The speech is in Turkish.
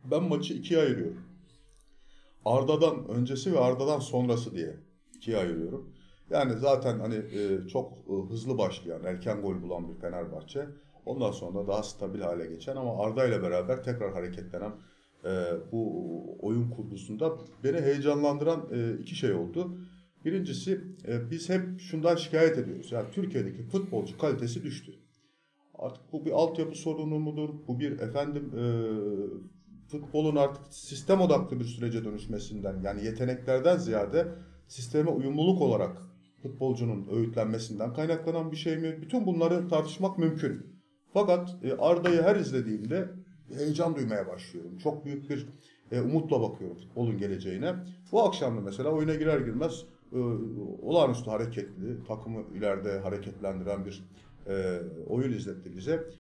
Ben maçı ikiye ayırıyorum. Arda'dan öncesi ve Arda'dan sonrası diye ikiye ayırıyorum. Yani zaten hani çok hızlı başlayan, erken gol bulan bir Fenerbahçe. Ondan sonra daha stabil hale geçen ama Arda ile beraber tekrar hareketlenen bu oyun kurgusunda beni heyecanlandıran iki şey oldu. Birincisi, biz hep şundan şikayet ediyoruz. Yani Türkiye'deki futbolcu kalitesi düştü. Artık bu bir altyapı sorunu mudur? Bu bir futbolun artık sistem odaklı bir sürece dönüşmesinden, yani yeteneklerden ziyade sisteme uyumluluk olarak futbolcunun öğütlenmesinden kaynaklanan bir şey mi? Bütün bunları tartışmak mümkün. Fakat Arda'yı her izlediğimde heyecan duymaya başlıyorum. Çok büyük bir umutla bakıyorum futbolun geleceğine. Bu akşam da mesela oyuna girer girmez olağanüstü hareketli, takımı ileride hareketlendiren bir oyun izletti bize.